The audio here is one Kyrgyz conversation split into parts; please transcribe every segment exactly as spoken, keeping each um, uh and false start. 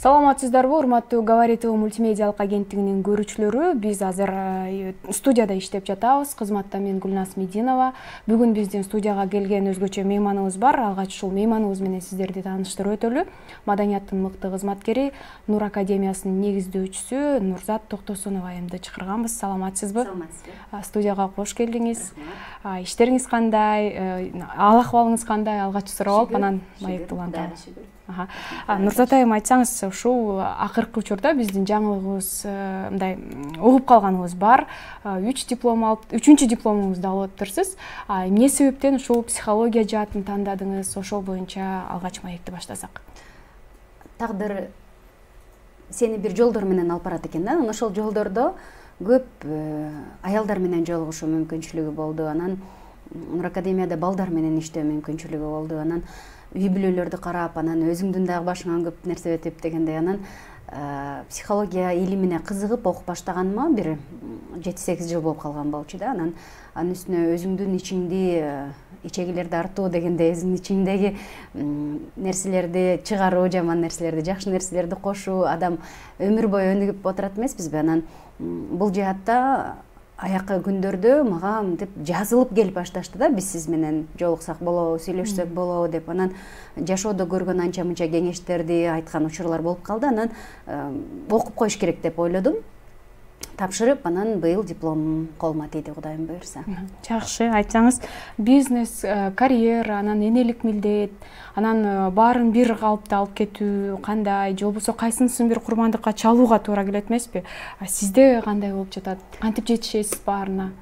Саламатсыздарбы, урматтуу Говорит ТВ мультимедиалык агенттигинин көрүүчүлөрү. Биз азыр студияда иштеп жатабыз. Кызматта мен Гүлназ Мединова. Бүгүн биздин студияга келген өзгөчө мейманыбыз бар. Алгач ушул мейманыбыз менен сиздерди тааныштырып өтөлү. Маданияттын мыкты кызматкери, Нур академиясынын негиздөөчүсү Нурзат Токтосунова айымды чакырганбыз. Саламатсызбы? Саламатсызбы. Студияга кош келдиңиз. Иштериңиз кандай? Ал акыбалыңыз кандай? Алгач сурап алып, анан маектууланталы. Нурзат айым, айтсаңыз, ушул акыркы учурда биздин жаңылыгыбыз, мындай угуп калганыбыз бар. үч диплом алып, үчүнчү дипломуңузду алып отурсуз. Эмне себептен ушул психология жаатын тандадыңыз? Ошол боюнча алгач маекти баштасак. Тагдыр сени бир жолдор менен алып барат экен да. Ошол жолдордо көп аялдар менен жолугушуу мүмкүнчүлүгү болду. Анан Нур академияда балдар менен иштөө мүмкүнчүлүгү болду. Анан үй бүлөлөрдү карап, анан өзүңдүн дагы башыңан көп нерсе өтүп дегендей, анан психология илимине кызыгып окуп баштаганыма бир жети сегиз жыл болуп калган болчу да. Анан анын үстүнө өзүңдүн ичиңди ичегилерди артуу дегендей, өзүңдүн ичиңдеги нерселерди чыгаруу, жаман нерселерди, жакшы нерселерди кошуу, адам өмүр бою өнүгүп отурат эмеспизби? Анан бул жаатта аякы күндөрдө мага мынтип жазылып келип башташты да, биз сиз менен жолуксак болобу, сүйлөшсөк болобу деп. Анан жашоодо көргөн анча мынча кеңештерди айткан учурлар болуп калды. Анан окуп коюш керек деп ойлодум. Тапшырып, анан быйыл дипломум колума тийди, Кудайым буйрса. Жакшы, айтсаңыз, бизнес, карьера, анан энелик милдет, анан баарын бир калыпта алып кетүү кандай, же болбосо кайсынысын бир курмандыкка чалууга туура келет эмеспи? Сизде кандай болуп жатат? Кантип жетишесиз баарына?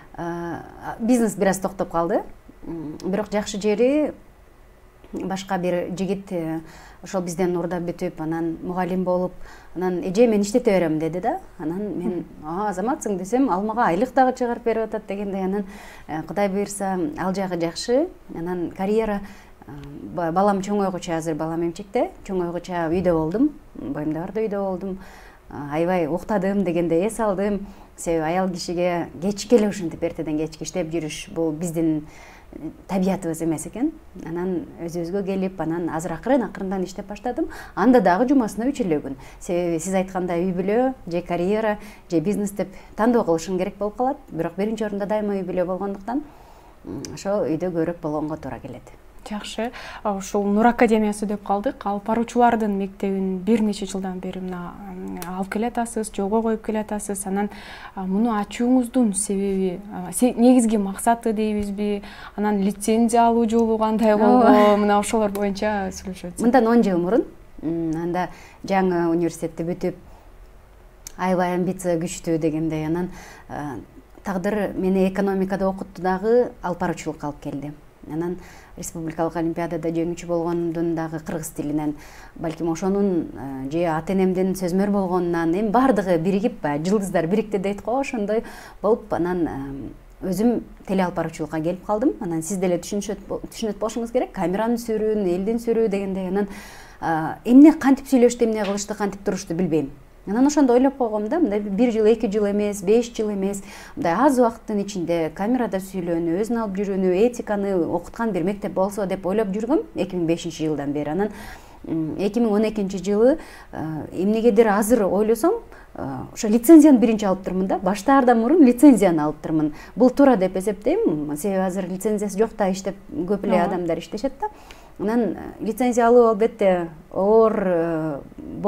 Бизнес бир аз токтоп калды. Бирок жакшы жери, башка бир жигит ошол бизден Нурда бүтүп, анан мугалим болуп, анан эже мен иштете берем деди да. Анан мен азаматсың десем, ал мага айлык дагы чыгарып берип атат дегендей. Анан Кудай буйрса, ал жагы жакшы. Анан карьера, балам чоңойгуча, азыр балам эмчекте, чоңойгуча үйдө болдум, боюмда барда үйдө болдум. Аябай уктадым дегендей эс алдым. Себеби аял кишиге кечке эле ушинтип эртеден кечке иштеп жүрүш бул биздин табиятыбыз эмес экен. Анан өзүбүзгө келип, анан азыр акырын акырындан иштеп баштадым. Анда дагы жумасына үч эле күн. Себеби сиз айткандай үй бүлө, же карьера, же бизнес деп тандоо кылышың керек болуп калат. Бирок биринчи орунда дайыма үй бүлө болгондуктан ошо үйдө көбүрөөк болгонго туура келет. Жакшы. Ушул Нур академиясы деп калдык. Алып баруучулардын мектебин бир нече жылдан бери мына алып келе атасыз, жолго коюп келе атасыз. Анан муну ачууңуздун себеби, негизги максаты дейбизби? Анан лицензия алуу жолу кандай болду? Мына ошолор боюнча сүйлөшөбүз. Мындан он жыл мурун, анда жаңы университетти бүтүп, аябай амбиция күчтүү дегендей. Анан тагдыр мени экономикада окутту дагы алып баруучулукка алып келди. Анан республикалык олимпиадада жеңүүчү болгондун дагы кыргыз тилинен, балким ошонун же ата энемдин сөзмөр болгонунан, эми баардыгы биригип, жылдыздар бирикти дейт го, ошондой болуп, анан өзүм теле алып баруучулукка келип калдым. Анан сиз деле түшүнөт болушуңуз керек, камеранын сүрүүн, элдин сүрүү дегендей. Анан эмне кантип сүйлөштү, эмне кылышты, кантип турушту билбейм. Анан ошондо ойлоп койгом да, мындай бир жыл, эки жыл эмес, беш жыл эмес, мындай аз убакыттын ичинде камерада сүйлөөнү, өзүн алып жүрүүнү, этиканы окуткан бир мектеп болсо деп ойлоп жүргөм эки миң бешинчи жылдан бери. Анан эки миң он экинчи жылы эмнегедир азыр ойлосом, ошо лицензияны биринчи алып турмун да, баштаардан мурун лицензияны алып турмун. Бул туура деп эсептейм, себеби азыр лицензиясы жок да иштеп көп эле адамдар иштешет да. Анан лицензия алуу албетте оор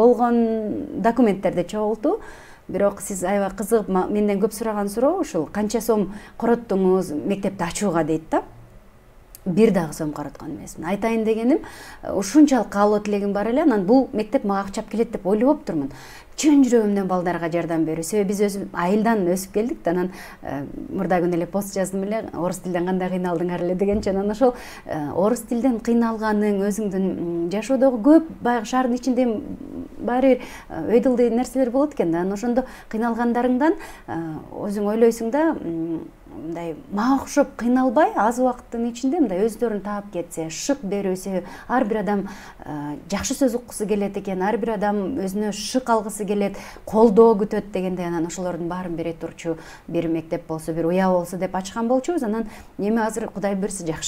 болгон документтерди чогултуу. Бирок сиз аябай кызыгып менден көп сураган суроо ушул: канча сом короттуңуз мектепти ачууга дейт да. Бир дагы сом короткон эмесмин. Айтайын дегеним, ушунчалык каалоо тилегим бар эле. Анан бул мектеп мага акчап келет деп ойлоп турмун. Чын жүрөгүмдөн балдарга жардам берүү. Себеби биз өзү айылдан өсүп келдик да. Анан мурда күнү эле пост жаздым эле, орус тилден кандай кыйналдыңар эле дегенчи. Анан ошол орус тилден кыйналганың, өзүңдүн жашоодогу көп баягы шаардын ичинде баары бир өйдөлдүү нерселер болот экен да. Анан ошондо кыйналгандарыңдан өзүң ойлойсуң да, мындай мага окшоп кыйналбай, аз убакыттын ичинде мындай өздөрүн таап кетсе, шык берүүсү, ар бир адам жакшы сөз уккусу келет экен, ар бир адам өзүнө шык алгысы келет, колдоо күтөт дегендей. Анан ошолордун баарын бере турчу бир мектеп болсо, бир уя болсо деп ачкан болчубуз. Анан эми азыр Кудай буйрса жакшы.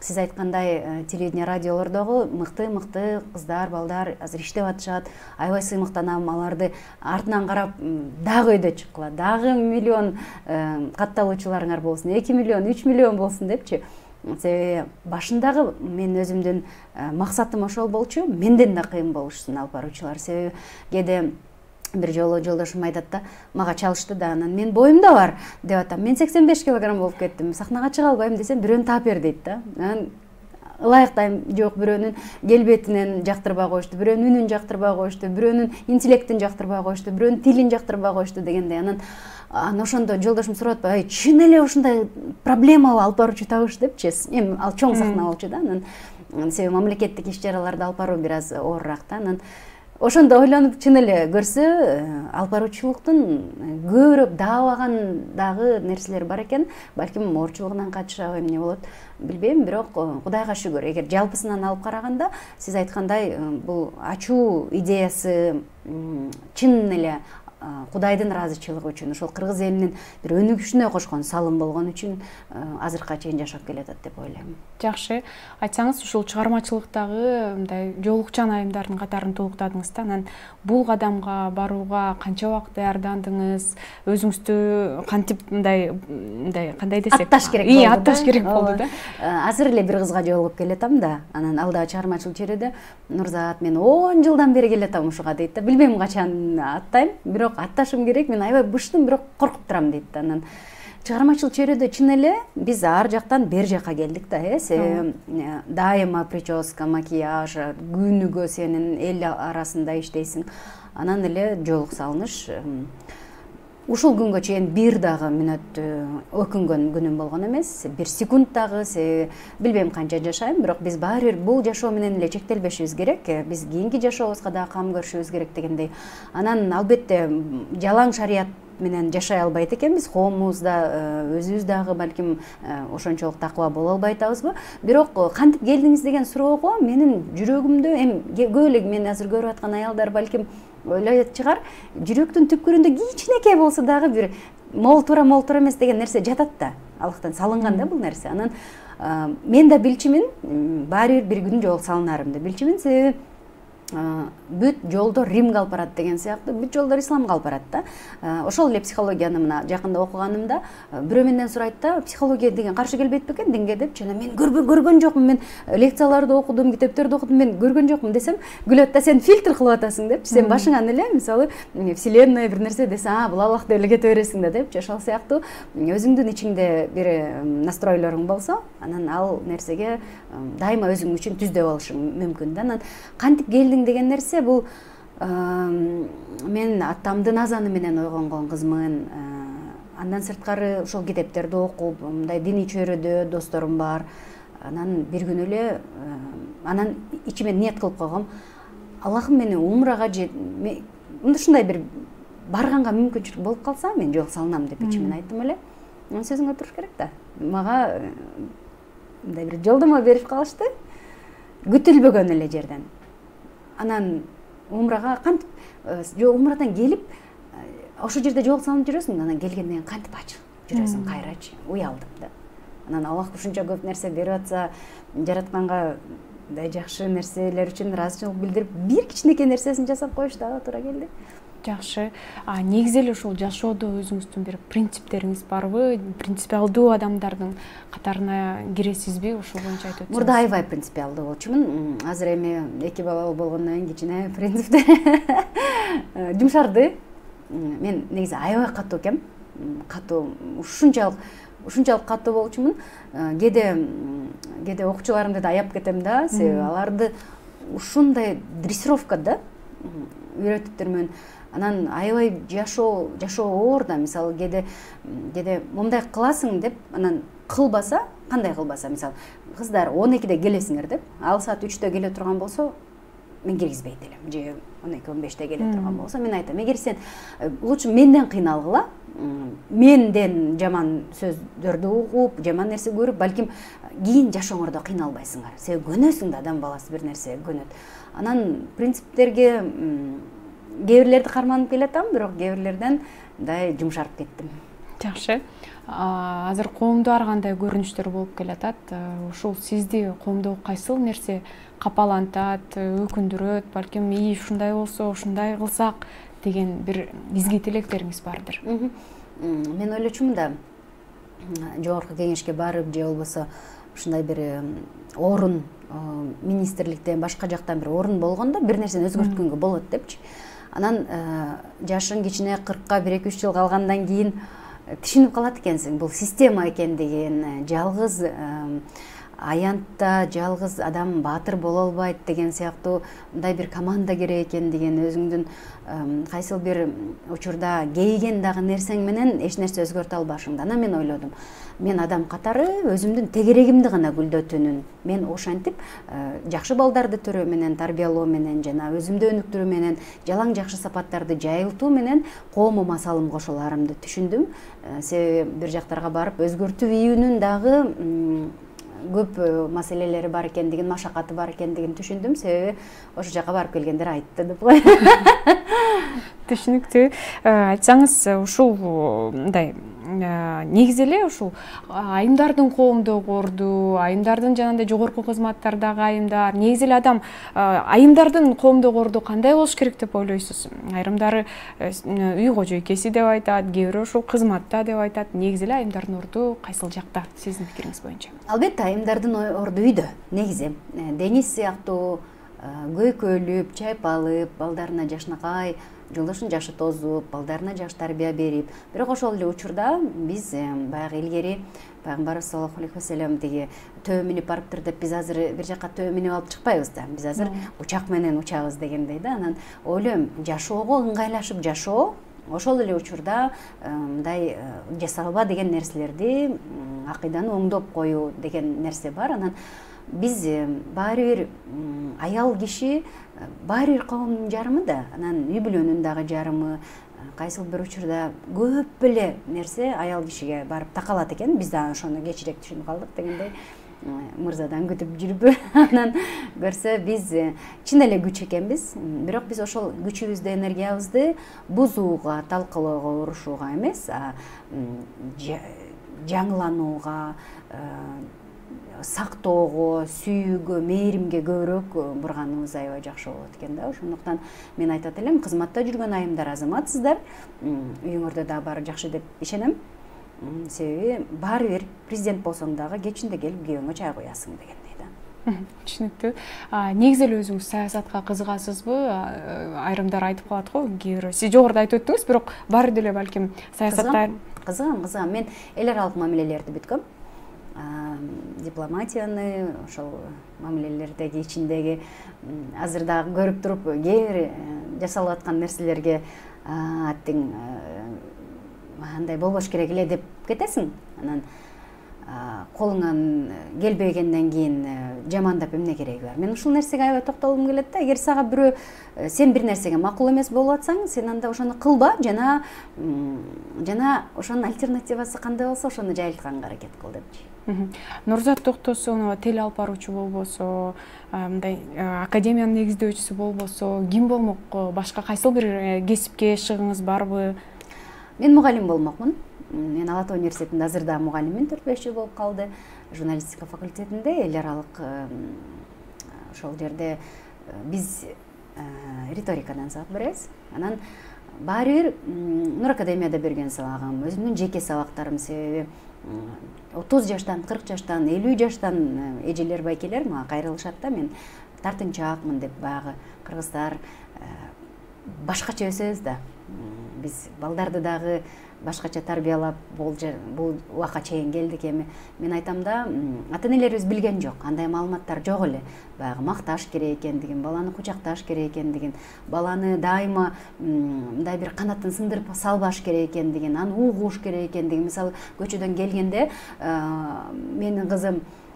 сиз айткандай телевидение радиолордогу мыкты мыкты кыздар балдар азыр иштеп атышат, аябай сыймыктанам, аларды артынан карап дагы өйдө чыккыла, дагы миллион катталуучуларыңар болсун, эки миллион үч миллион болсун депчи. Себеби башындагы мен өзүмдүн максатым ошол болчу, менден да кыйын болушсун алып баруучулар. Себеби кээде бир жолу жолдошум айтат да, мага чалышты да, анан мен боюм да бар деп атам. Мен сексен беш килограмм болуп кеттим. Сахнага чыга албайм десем, бирөөнү таап бер дейт да. Анан ылайыктайм, жок, бирөөнүн келбетинен жактырбай коюшту, бирөөнүн үнүн жактырбай коюшту, бирөөнүн интеллектин жактырбай коюшту, бирөөнүн тилин жактырбай коюшту дегендей. Анан анан ошондо жолдошум сурап атпайбы, ай, чын эле ушундай проблемалуу алып баруучу табыш депчи. Эми ал чоң сахна болчу да. Анан себеби мамлекеттик иш чараларды алып баруу бир аз оорураак да. Анан ошондо ойлонуп, чын эле көрсө, алып баруучулуктун көбүрөөк даабаган дагы нерселер бар экен. Балким оорчулугунан качышабы эмне болот, билбейм, бирок Кудайга шүгүр. Эгер жалпысынан алып караганда, сиз айткандай, бул ачуу идеясы чын эле Кудайдын ыраазычылыгы үчүн, ошол кыргыз элинин бир өнүгүшүнө кошкон салым болгон үчүн азыркыга чейин жашап келатат деп ойлойм. Жакшы, айтсаңыз, ушул чыгармачылыктагы мындай жолукчан айымдардын катарын толуктадыңыз да. Анан бул кадамга барууга канча убакыт даярдандыңыз? Өзүңүздү кантип мындай мындай кандай десек, атташ керек болду. Ии, атташ керек болду да. Азыр эле бир кызга жолугуп келатам да. Анан ал да чыгармачылык чөйрөдө, Нурзат, мен он жылдан бери келатам ушуга дейт да. Билбейм качан аттайм, бирок атташым керек, мен аябай быштым, бирок коркуп турам дейт да. Анан чыгармачылык чөйрөдө чын эле биз ар жактан бер жакка келдик да, э. Дайыма прическа, макияж, күнүгө сенин эл арасында иштейсиң. Анан эле жолук салыныш. Ушул күнгө чейин бир дагы мүнөт өкүнгөн күнүм болгон эмес, бир секунд дагы, билбейм канча жашайм, бирок биз баары бир бул жашоо менен эле чектелбешибиз керек, биз кийинки жашообузга дагы кам көрүшүбүз керек дегендей. Анан албетте жалаң шарият менен жашай албайт экенбиз, коомубуз да, өзүбүз дагы балким ошончолук такыба боло албай атабызбы. Бирок кантип келдиңиз деген суроого менин жүрөгүмдө, эми көп эле мени азыр көрүп аткан аялдар балким ойлойт чыгар, жүрөктүн түпкүрүндө кичинекей болсо дагы бир молтура молтура эмес деген нерсе жатат да. Алыктан салынган да бул нерсе. Анан мен да билчимин, баары бир бир күн жол салынарымды билчимин, себеби бүт жолдор Римге алып барат деген сыяктуу, бүт жолдор исламга алып барат да. Ошол эле психологияны мына жакында окуганымда бирөө менден сурайт да, психология деген каршы келбейт бекен динге депчи. Мен көргөн жокмун, мен лекцияларды окудум, китептерди окудум, мен көргөн жокмун десем, күлөт да, сен фильтр кылып атасың депчи. Сен башыңан эле мисалы вселенная бир нерсе десе, а, бул Аллах деп эле кете бересиң да депчи. Ошол сыяктуу өзүңдүн ичиңде бир настройлоруң болсо, анан ал нерсеге дайыма өзүң үчүн түздөп алышың мүмкүн да. Анан кантип келдиң деген нерсе бул мен атамдын азаны менен ойгонгон кызмын. Андан сырткары ошол китептерди окуп, мындай диний чөйрөдө досторум бар. Анан бир күн эле анан ичиме ниет кылып койгом. Аллахым мени умрага ушундай бир барганга мүмкүнчүлүк болуп калса, мен жол салынам деп ичимен айттым эле. Анан сөзүңө туруш керек да. Мага мындай бир жолдомо берип калышты. Күтүлбөгөн эле жерден. Анан умрага кантип умрадан келип ошо жерде жол салынып жүрөсүң, анан келгенден кийин кантип ачылып жүрөсүң кайрачы. Уялдым да. Анан Аллах ушунча көп нерсе берип атса, жаратканга мындай жакшы нерселер үчүн ыраазычылык билдирип, бир кичинекей нерсесин жасап коюш дагы туура келди. Жакшы. А негизи эле ушул жашоодо өзүңүздүн бир принциптериңиз барбы? Принципиалдуу адамдардын катарына киресизби? Ушул боюнча айтып өтсөңүз. Мурда аябай принципиалдуу болчумун. Азыр эми эки балалуу болгондон кийин кичине принциптер жумшарды. Мен негизи аябай катуу экем. Катуу, ушунчалык ушунчалык катуу болчумун. Кээде кээде окуучуларымды да аяп кетем да, себеби аларды ушундай дрессировка да үйрөтүп жүрмүн. Анан аябай жашоо жашоо оор да. Мисалы кээде кээде момундай кыласың деп, анан кылбаса, кандай кылбаса, мисалы кыздар он экиде келесиңер деп, ал саат үчтө келе турган болсо, мен киргизбейт элем. Же он эки он беште келе турган болсо, мен айтам, эгер сен лучше менден кыйналгыла, менден жаман сөздөрдү угуп, жаман нерсе көрүп, балким кийин жашооңордо кыйналбайсыңар. Себеби көнөсүң да, адам баласы бир нерсе көнөт. Анан принциптерге кээ бирлерди карманып келатам, бирок кээ бирлерден мындай жумшарып кеттим. Жакшы. Азыр коомдо ар кандай көрүнүштөр болуп келатат. Ушул сизди коомдо кайсыл нерсе капалантат, өкүндүрөт, балким ии ушундай болсо, ушундай кылсак деген бир изги тилектериңиз бардыр. Мен ойлочумун да, жогорку кеңешке барып же болбосо ушундай бир орун министрликтен башка жактан бир орун болгондо бир нерсени өзгөрткөнгө болот депчи. Анан жашың кичине кыркка бир эки үч жыл калгандан кийин түшүнүп калат экенсиң, бул система экендигин, жалгыз аянтта жалгыз адам баатыр боло албайт деген сыяктуу мындай бир команда керек экендигин, өзүңдүн кайсыл бир учурда кейген дагы нерсең менен эч нерсе өзгөртө албашыңды. Анан мен ойлодум, мен адам катары өзүмдүн тегерегимди гана гүлдөтүүнүн, мен ошентип жакшы балдарды төрөө менен, тарбиялоо менен жана өзүмдү өнүктүрүү менен, жалаң жакшы сапаттарды жайылтуу менен коомума салым кошо аларымды түшүндүм. Себеби бир жактарга барып өзгөртүү ийүүнүн дагы көп маселелери бар экендигин, машакаты бар экендигин түшүндүм. Себеби ошол жака барып келгендер айтты деп кой. Түшүнүктүү. Айтсаңыз, ушул мындай негизи эле ушул айымдардын коомдо корду, айымдардын жанагындай жогорку кызматтардагы айымдар, негизи эле адам айымдардын коомдо корду кандай болуш керек деп ойлойсуз? Айрымдары үй кожойкеси деп айтат, кээ бирөө ушул кызматта деп айтат. Негизи эле айымдардын орду кайсыл жакта сиздин пикириңиз боюнча? Албетте, айымдардын орду үйдө. Негизи Дениз сыяктуу көйкөлүп, чайпалып, балдарына жашнакай жолдошун жашы тозуп, балдарына жакшы тарбия берип, бирок ошол эле учурда биз баягы илгери пайгамбарыбыз саллаллаху алейхи вассалам деги төбө минип барыптыр деп биз азыр бир жака төбө минип алып чыкпайбыз да. Биз азыр учак менен учабыз дегендей да. Анан ойлойм, жашоого ыңгайлашып жашоо, ошол эле учурда мындай жасалба деген нерселерди, акыйданы оңдоп коюу деген нерсе бар. Анан биз баары бир аял киши баары бир коомдун жарымы да, анан үй бүлөнүн дагы жарымы, кайсыл бир учурда көп эле нерсе аял кишиге барып такалат экен. Биз да ошону кечирээк түшүнүп калдык дегендей, мырзадан күтүп жүрүп анан көрсө биз чын эле күч экенбиз. Бирок биз ошол күчүбүздү, энергиябызды бузууга, талкалоого, урушууга эмес, жаңыланууга, сактоого, сүйүүгө, мээримге көбүрөөк бурганыбыз аябай жакшы болот экен да. Ошондуктан мен айтат элем, кызматта жүргөн айымдар азаматсыздар, үйүңөрдө да баары жакшы деп ишенем. Себеби баары бир президент болсоң дагы кечинде келип күйөөңө чай коясың дегендей да. Түшүнүктүү. Негизи эле өзүңүз саясатка кызыгасызбы? Айрымдар айтып калат го, кээ бирөө сиз жогоруда айтып өттүңүз, бирок баары деле балким саясатта кызыгам, кызыгам. Мен эл аралык мамилелерди бүткөм. Дипломатияны, ошол мамилелердеги ичиндеги азыр дагы көрүп туруп, кээ бир жасалып аткан нерселерге аттиң андай болбош керек эле деп кетесиң. Анан колуңан келбегенден кийин жамандап эмне кереги бар? Мен ушул нерсеге аябай токтолгум келет да. Эгер сага бирөө сен бир нерсеге макул эмес болуп атсаң, сен анда ошону кылба, жана жана ошонун альтернативасы кандай болсо ошону жайылтканга аракет кыл депчи. Нурзат Токтосунова тел алып баруучу болбосо, мындай академиянын негиздөөчүсү болбосо, ким болмок? Башка кайсыл бир кесипке шыгыңыз барбы? Мен мугалим болмокмун. Мен Ала Тоо университетинде азыр да мугалиммин, төрт беш жыл болуп калды. Журналистика факультетинде, эл аралык ошол жерде биз риторикадан сабак беребиз. Анан баары бир Нур Академияда берген сабагым, өзүмдүн жеке сабактарым, себеби отуз жаштан, кырк жаштан, элүү жаштан эжелер, байкелер мага кайрылышат да. Мен тартынчаакмын деп, баягы кыргыздар башкача өсөбүз да. Биз балдарды дагы башкача тарбиялап бул убакка чейин келдик. Эми мен айтам да, ата-энелерибиз билген жок, андай маалыматтар жок эле. Баягы макташ керек экендигин, баланы кучакташ керек экендигин, баланы дайыма мындай бир канатын сындырып салбаш керек экендигин, аны угуш керек экендигин. Мисалы, көчөдөн келгенде менин кызым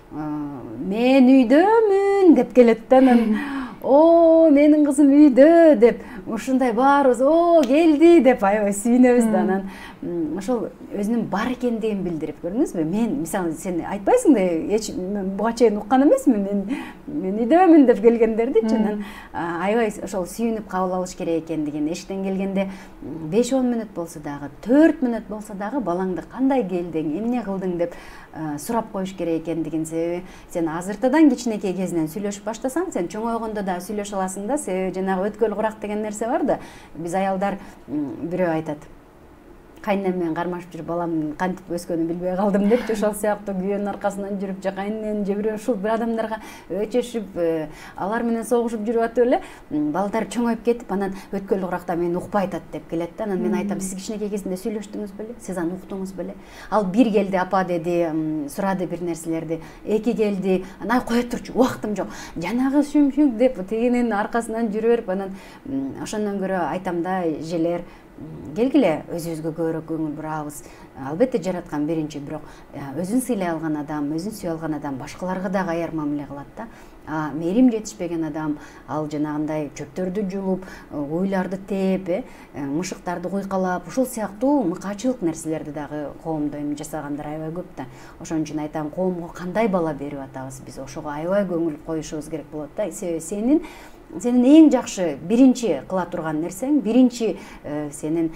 мен үйдөмүн деп келет да. О, менин кызым үйдө деп, ушундай баарыбыз о келди деп аябай сүйүнөбүз да. Анан ошол өзүнүн бар экендигин билдирип, көрдүңүзбү? Мен мисалы сен айтпайсың да, эч буга чейин уккан эмесмин, мен мен үйдөмүн деп келгендерди, анан аябай ошол сүйүнүп кабыл алыш керек экендигин, эшиктен келгенде беш он мүнөт болсо дагы, төрт мүнөт болсо дагы балаңды кандай келдиң, эмне кылдың деп сурап коюш керек экендигин. Себеби сен азыртадан кичинекей кезинен сүйлөшүп баштасаң, сен чоңойгондо да сүйлөшө аласың да. Себеби жанагы өткөл курак деген нерсе бар да. Биз аялдар бирөө айтат, кайненем менен кармашып жүрүп баламдын кантип өскөнүн билбей калдым депчи, ошол сыяктуу күйөөнүн аркасынан жүрүп же кайненем же бирөө ушул бир адамдарга өчөшүп, алар менен согушуп жүрүп атып эле балдар чоңоюп кетип, анан өткөл куракта мени укпай атат деп келет да. Анан мен айтам, сиз кичинекей кезинде сүйлөштүңүз беле, сиз аны уктуңуз беле? Ал бир келди, апа деди, сурады бир нерселерди, эки келди, анан кое турчу, убактым жок, жанагы шүмшүк деп тигинин аркасынан жүрө берип, анан ошондон көрө айтам да, желер келгиле өзүбүзгө көбүрөөк көңүл бурабыз. Албетте жараткан биринчи, бирок өзүн сыйлай алган адам, өзүн сүйө алган адам башкаларга дагы аяр мамиле кылат да. Мээрим жетишпеген адам, ал жанагындай чөптөрдү жулуп, уйларды тээп, мышыктарды куйкалап, ушул сыяктуу мыкаачылык нерселерди дагы коомдо эми жасагандар аябай көп да. Ошон үчүн айтам, коомго кандай бала берип атабыз биз, ошого аябай көңүл коюшубуз керек болот да. Себеби сенин сенин эң жакшы биринчи кыла турган нерсең, биринчи сенин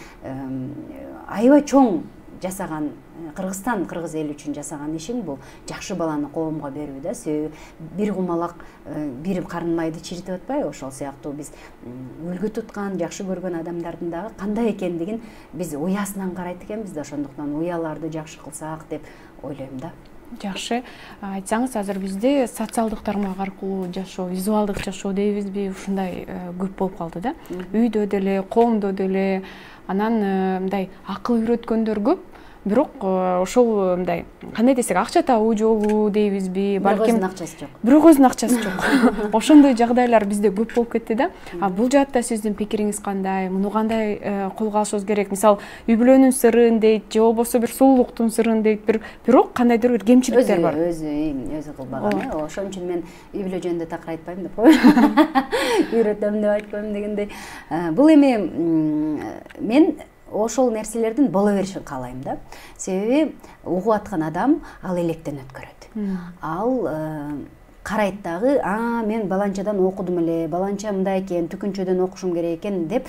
аябай чоң жасаган, Кыргызстан, кыргыз эли үчүн жасаган ишиң бул жакшы баланы коомго берүү да. Себеби бир кумалак бир карын майды чиритип атпайбы? Ошол сыяктуу биз үлгү туткан, жакшы көргөн адамдардын дагы кандай экендигин биз уясынан карайт экенбиз да. Ошондуктан уяларды жакшы кылсак деп ойлойм да. Жакшы. Айтсаңыз, азыр бизде социалдык тармак аркылуу жашоо, визуалдык жашоо дейбизби, ушундай көп болуп калды да. Үйдө деле, коомдо деле, анан мындай акыл үйрөткөндөр көп. Бирок ошол мындай кандай десек, акча табуу жолу дейбизби, балким бирок өзүнүн акчасы жок. Бирок өзүнүн акчасы жок. Ошондой жагдайлар бизде көп болуп кетти да. А бул жаатта сиздин пикириңиз кандай? Муну кандай колго алышыбыз керек? Мисалы, үй бүлөнүн сырын дейт, же болбосо бир сулуулуктун сырын дейт, бирок кандайдыр бир кемчиликтер бар. Өзү өзү кылбаган. Ошон үчүн мен үй бүлө жөнүндө такыр айтпайм деп коем. Үйрөтөм деп айтпайм дегендей. Бул эми мен ошол нерселердин боло беришин каалайм да. Себеби угуп аткан адам ал электен өткөрөт. Ал карайт дагы, а мен баланчадан окудум эле, баланча мындай экен, түкүнчөдөн окушум керек экен деп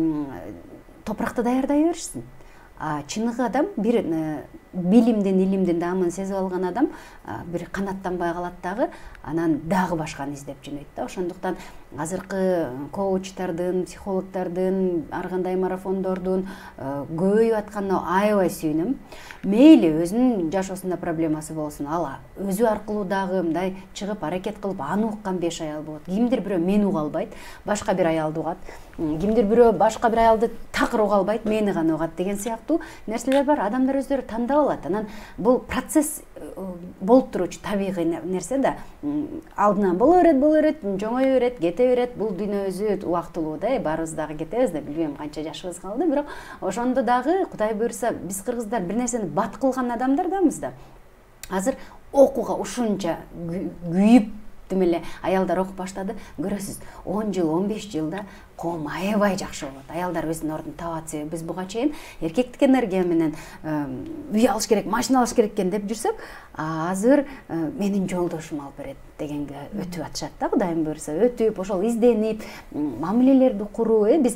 топуракты даярдай беришсин. А чыныгы адам бир билимдин, илимдин даамын сезип алган адам бир канаттанбай калат дагы, анан дагы башканы издеп жөнөйт да. Ошондуктан азыркы коучтардын, психологдордун, ар кандай марафондордун көбөйүп атканына аябай сүйүнөм. Мейли өзүнүн жашоосунда проблемасы болсун, ал өзү аркылуу дагы мындай чыгып аракет кылып аны уккан беш аял болот. Кимдир бирөө мени уга албайт, башка бир аялды угат. Кимдир бирөө башка бир аялды такыр уга албайт, мени гана угат деген сыяктуу нерселер бар. Адамдар өздөрү тандап алат. Анан бул процесс болуп туруучу табигый нерсе да. Алдынан боло берет, боло берет, жоңой берет, кете берет. Бул дүйнө өзү убактылуу да, баарыбыз дагы кетебиз да, билбейм канча жашыбыз калды, бирок ошондо дагы Кудай буйрса биз кыргыздар бир нерсени бат кылган адамдарданбыз да. Азыр окууга ушунча күйүп эле аялдар окуп баштады. Көрөсүз, он жыл, он беш жылда коом аябай жакшы болот. Аялдар өзүнүн ордун табат. Себеби биз буга чейин эркектик энергия менен үй алыш керек, машина алыш керек экен деп жүрсөк, азыр менин жолдошум алып берет дегенге өтүп атышат да. Кудайым буйрса өтүп, ошол изденип, мамилелерди куруу, биз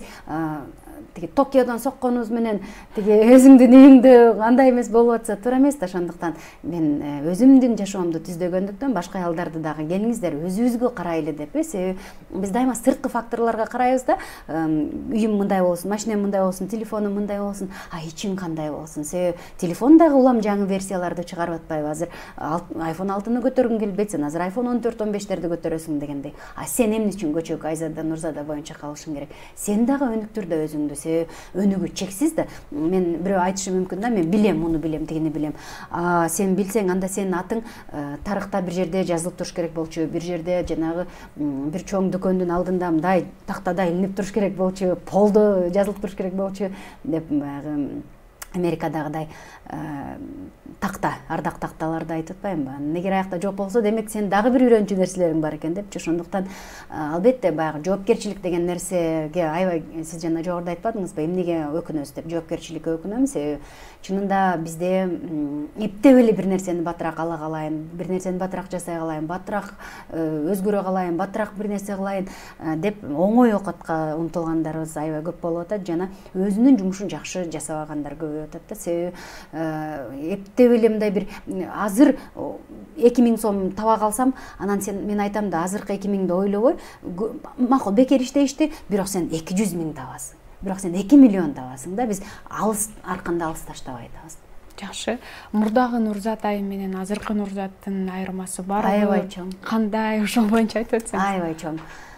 тиги Токиодон сокконубуз менен тиги өзүңдүн үйүңдө андай эмес болуп атса туура эмес да. Ошондуктан мен өзүмдүн жашоомду түздөгөндүктөн башка аялдарды дагы келиңиздер өзүбүзгө карайлы деп. Себеби биз дайыма сырткы факторлорго карайбыз да. Үйүм мындай болсун, машинем мындай болсун, телефонум мындай болсун, а ичим кандай болсун. Себеби телефон дагы улам жаңы версияларды чыгарып атпайбы? Азыр айфон алтыны көтөргүң келбейт, сен азыр айфон он төрт, он бештерди көтөрөсүң дегендей. А сен эмне үчүн көчөк Айзада, Нурзада боюнча калышың керек? Сен дагы өнүктүр өзүңдү. Себеби өнүгүү чексиз да. Мен бирөө айтышы мүмкүн да, мен билем, муну билем, тигини билем. А сен билсең, анда сенин атың тарыхта бир жерде жазылып туруш керек болчу, бир жерде жанагы бир чоң дүкөндүн алдында мындай тактада илинип туруш керек болчу, полдо жазылып туруш керек болчу деп баягы Америкадагыдай такта, ардак такталарды айтып атпаймынбы? Негер аякта жооп болсо, демек сен дагы бир үйрөнчү нерселериң бар экен депчи. Ошондуктан албетте баягы жоопкерчилик деген нерсеге аябай сиз жана жогоруда айтпадыңызбы? Эмнеге өкүнөбүз деп? Жоопкерчиликке өкүнөм, себеби чынында бизде эптеп бир нерсени батыраак ала калайын, бир нерсени батыраак жасай калайын, батыраак өзгөрө калайын, батыраак бир нерсе кылайын деп оңой окотко умтулгандарыбыз аябай көп болуп атат, жана өзүнүн жумушун жакшы жасабагандар көбөйүп атат да. Себеби эптеп эле мындай бир азыр эки миң сом таба калсам, анан сен мен айтам да азыркы эки миңди ойлобой, макул бекер иштешти, бирок сен эки жүз миң табасың. Бирок сен эки миллион табасың да. Биз алыс арканды алыс таштабай атабыз. Жакшы. Мурдагы Нурзат айым менен азыркы Нурзаттын айырмасы барбы? Аябай чоң. Кандай, ошол боюнча айтып өтсөңүз. Аябай чоң.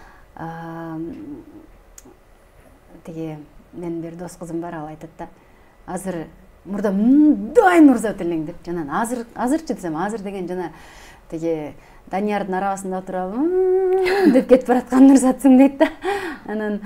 Тиги менин бир дос кызым бар, ал айтат да. Азыр мурда мындай Нурзат элең деп, жана азыр азырчы десем, азыр деген жана тиги Даниярдын арабасында отуруп деп кетип бараткан Нурзатсың дейт да. Анан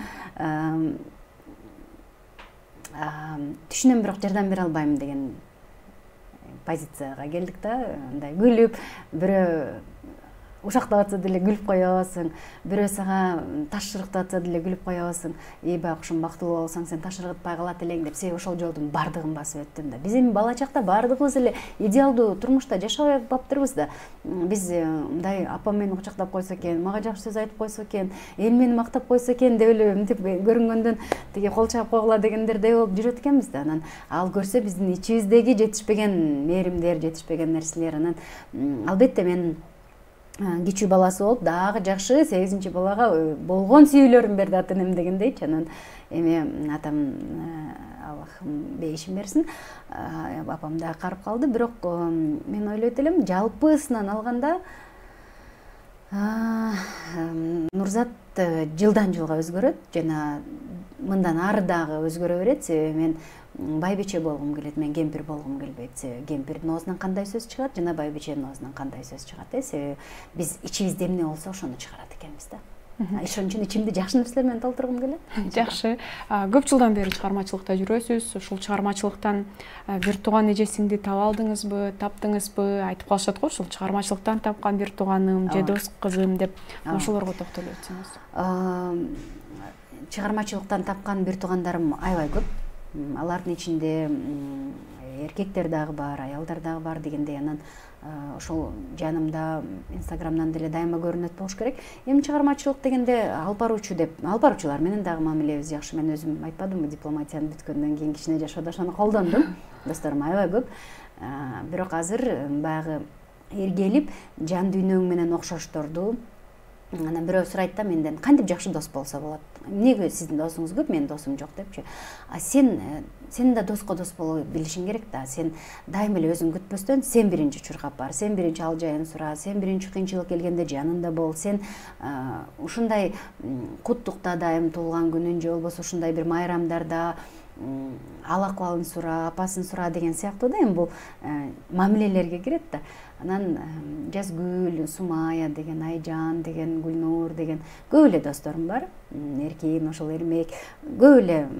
түшүнөм, бирок жардам бере албайм деген позицияга келдик да. Мындай күлүп, бирөө ушактап атса деле күлүп коёсуң, бирөө сага таш шырыктап атса деле күлүп коёсуң. И баягы ушун бактылуу болсоң, сен таш шыргытпай калат элең деп, себеби ошол жолдун бардыгын басып өттүм да. Биз эми бала чакта бардыгыбыз эле идеалдуу турмушта жашабай баптырбыз да. Биз мындай апам мени кучактап койсо экен, мага жакшы сөз айтып койсо экен, эл мени мактап койсо экен деп эле мынтип көрүнгөндөн тиги кол чаап койгула дегендердей болуп жүрөт экенбиз да. Анан ал көрсө биздин ичибиздеги жетишпеген мээримдер, жетишпеген нерселер. Анан албетте мен кичүү баласы болуп дагы жакшы сегизинчи балага болгон сүйүүлөрүн берди ата энем дегендейчи. Анан эми атам Аллахым бейишин берсин, апам да карып калды. Бирок мен ойлойт элем, жалпысынан алганда Нурзат жылдан жылга өзгөрөт, жана мындан ары дагы өзгөрө берет. Себеби мен байбиче болгум келет, мен кемпир болгум келбейт. Себеби кемпирдин оозунан кандай сөз чыгат, жана байбиченин оозунан кандай сөз чыгат. Себеби биз ичибизде эмне болсо ошону чыгарат экенбиз да. Ошон үчүн ичимди жакшы нерселер менен толтургум келет. Жакшы. Көп жылдан бери чыгармачылыкта жүрөсүз. Ушул чыгармачылыктан бир тууган эжесиңди таба алдыңызбы, таптыңызбы? Айтып калышат го, ушул чыгармачылыктан тапкан бир тууганым же дос кызым деп. Ошолорго токтолуп өтсөңүз. Чыгармачылыктан тапкан бир туугандарым аябай көп. Алардын ичинде эркектер дагы бар, аялдар дагы бар дегендей. Анан ошол жанымда Инстаграмдан деле дайыма көрүнөт болуш керек. Эми чыгармачылык дегенде алып баруучу деп, алып баруучулар менен дагы мамилебиз жакшы. Мен өзүм айтпадымбы, дипломатияны бүткөндөн кийин кичине жашоодо ошону колдондум. Досторум аябай көп. Бирок азыр баягы эргелип жан дүйнөң менен окшошторду. Анан бирөө сурайт да менден, кантип жакшы дос болсо болот? Эмнеге сиздин досуңуз көп, менин досум жок депчи. А сен сен да доско дос боло билишиң керек да. Сен дайыма эле өзүң күтпөстөн сен биринчи чуркап бар, сен биринчи ал жайын сура, сен биринчи кыйынчылык келгенде жанында бол. Сен ушундай куттукта дайым туулган күнүн же болбосо ушундай бир майрамдарда ал акыбалын сура, апасын сура деген сыяктуу да. Эми бул мамилелерге кирет да. Анан Жазгүл, Сумая деген, Айжан деген, Гүлнур деген көп эле досторум бар. Эркин, ошол Эрмек, көп эле.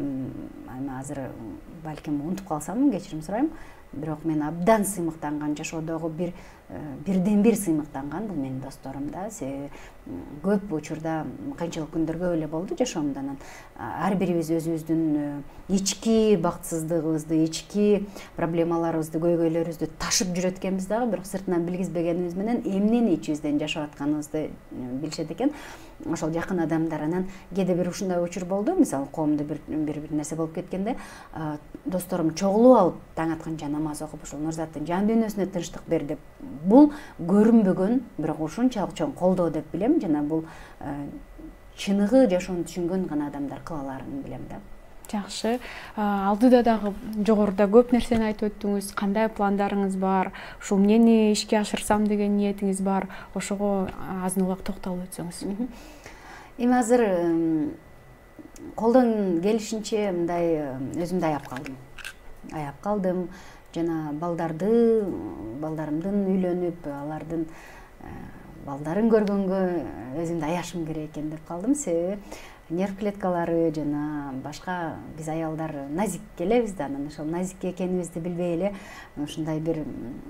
Азыр балким унутуп калсам кечирим сурайм. Бирок мен абдан сыймыктанган, жашоодогу бир бирден бир сыймыктанган бул менин досторум да. Себеби көп учурда кыйынчылык күндөр көп эле болду жашоомдо. Анан ар бирибиз өзүбүздүн ички бактсыздыгыбызды, ички проблемаларыбызды, көйгөйлөрүбүздү ташып жүрөт экенбиз дагы, бирок сыртынан билгизбегенибиз менен эмнени ичибизден жашап атканыбызды билишет экен ошол жакын адамдар. Анан кээде бир ушундай учур болду, мисалы коомдо бир бир нерсе болуп кеткенде, досторум чогулуп алып таң атканча намаз окуп, ушул Нурзаттын жан дүйнөсүнө тынчтык бер деп, бул көрүнбөгөн, бирок ушунчалык чоң колдоо деп билем. Жана бул чыныгы жашоону түшүнгөн гана адамдар кыла аларын билем да. Жакшы. Алдыда дагы жогоруда көп нерсени айтып өттүңүз. Кандай пландарыңыз бар? Ушул эмнени ишке ашырсам деген ниетиңиз бар? Ошого азын улак токтолуп өтсөңүз. Эми азыр колдон келишинче мындай өзүмдү аяп калдым. Аяп калдым. Жана балдарды, балдарымдын үйлөнүп, алардын балдарын көргөнгө өзүмдү аяшым керек экен деп калдым. Себеби нерв клеткалары жана башка биз аялдар назик келебиз да, анан ошол назик экенибизди билбей эле ушундай бир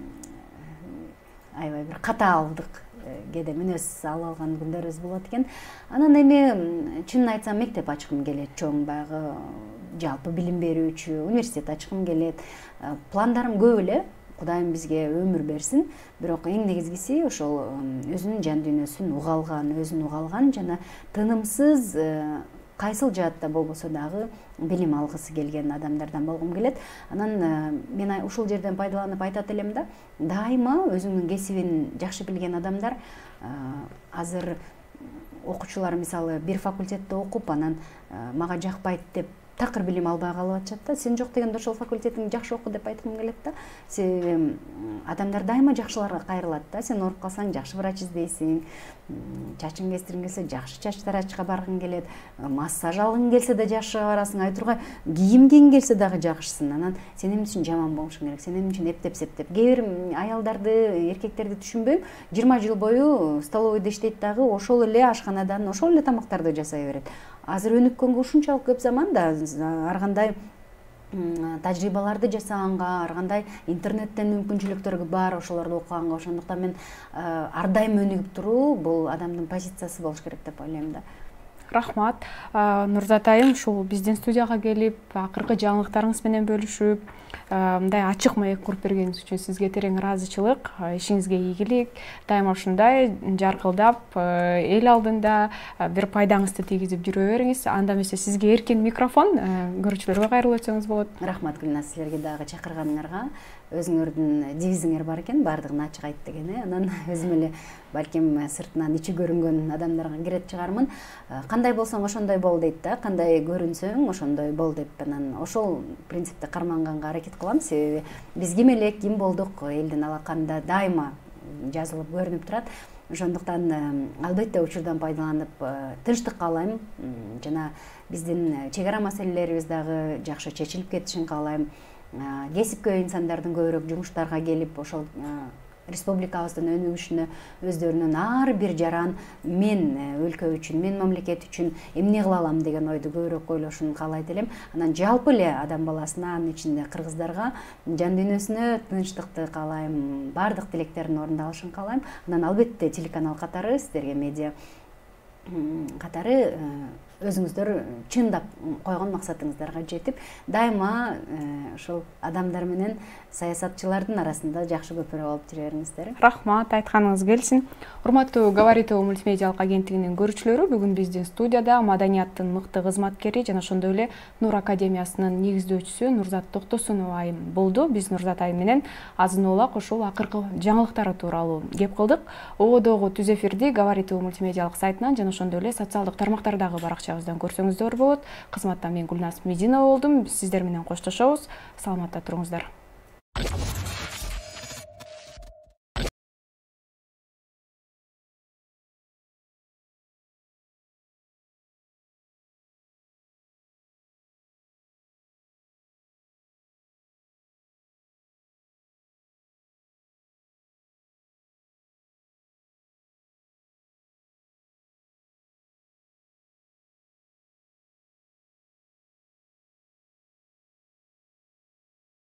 аябай бир катаалдык кээде мүнөз алып алган күндөрүбүз болот экен. Анан эми чынын айтсам мектеп ачкым келет, чоң баягы жалпы билим берүүчү университет ачкым келет. Пландарым көп эле. Кудайым бизге өмүр берсин. Бирок эң негизгиси ошол өзүнүн жан дүйнөсүн уга алган, өзүн уга алган жана тынымсыз кайсыл жаатта болбосо дагы билим алгысы келген адамдардан болгум келет. Анан мен ушул жерден пайдаланып айтат элем да, дайыма өзүнүн кесибин жакшы билген адамдар азыр окуучулар мисалы бир факультетте окуп, анан мага жакпайт деп такыр билим албай калып атышат да. Сен жок дегенде ошол факультетиңди жакшы оку деп айткым келет да. Себеби адамдар дайыма жакшыларга кайрылат да. Сен ооруп калсаң жакшы врач издейсиң, чачың кестиргиң келсе жакшы чач тарачка баргың келет, массаж алгың келсе да жакшы барасың, айтурга кийим кийгиң келсе дагы жакшысын. Анан сен эмне үчүн жаман болушуң керек, сен эмне үчүн эптеп септеп. Кээ бир аялдарды, эркектерди түшүнбөйм, жыйырма жыл бою столовойдо иштейт дагы, ошол эле ашканадан ошол эле тамактарды жасай берет. Азыр өнүккөнгө ушунчалык көп заман да, ар кандай тажрыйбаларды жасаганга, ар кандай интернеттен мүмкүнчүлүктөр бар, ошолорду окуганга, ошондуктан мен ар дайым өнүгүп туруу бул адамдын позициясы болуш керек деп ойлойм да. Рахмат. Нурзат айым, ушул биздин студияга келип, акыркы жаңылыктарыңыз менен бөлүшүп, мындай ачык маек куруп бергениңиз үчүн сизге терең ыраазычылык, ишиңизге ийгилик, дайыма ушундай жаркылдап, эл алдында бир пайдаңызды тийгизип жүрө бериңиз. Анда эмесе сизге эркин микрофон, көрүүчүлөргө кайрылып өтсөңүз болот. Рахмат Гүлназ, силерге дагы чакырганыңарга. Өзүңөрдүн девизиңер бар экен, бардыгын ачык айт деген. Анан өзүм эле балким сыртынан ичи көрүнгөн адамдарга кирет чыгармын. Кандай болсоң ошондой бол дейт да, кандай көрүнсөң ошондой бол деп. Анан ошол принципти карманганга аракет кылам. Себеби биз ким элек, ким болдук элдин алаканында дайыма жазылып көрүнүп турат. Ошондуктан албетте учурдан пайдаланып тынчтык каалайм жана биздин чек ара маселелерибиз дагы жакшы чечилип кетишин каалайм. Кесипкөй инсандардын көбүрөөк жумуштарга келип, ошол республикабыздын өнүгүшүнө өздөрүнүн ар бир жаран мен өлкө үчүн, мен мамлекет үчүн эмне кыла алам деген ойду көбүрөөк ойлошун каалайт элем. Анан жалпы эле адам баласына, анын ичинде кыргыздарга жан дүйнөсүнө тынчтыкты каалайм, баардык тилектердин орундалышын каалайм. Анан албетте телеканал катары, сиздерге медиа катары өзүңүздөр чындап койгон максатыңыздарга жетип, дайыма ошол адамдар менен саясатчылардын арасында жакшы көпүрө болуп жүрө бериңиздер. Рахмат, айтканыңыз келсин. Урматтуу Говоритова мультимедиалык агенттигинин көрүүчүлөрү, бүгүн биздин студияда маданияттын мыкты кызматкери жана ошондой эле Нур академиясынын негиздөөчүсү Нурзат Токтосунова айым болду. Биз Нурзат айым менен азын оолак ушул акыркы жаңылыктары тууралуу кеп кылдык. Ободогу түз эфирди Говоритова мультимедиалык сайтынан жана ошондой эле социалдык тармактардагы баракчабыздан көрсөңүздөр болот. Кызматта мен Гүлназ Мединова болдум. Сиздер менен коштошобуз. Саламатта туруңуздар.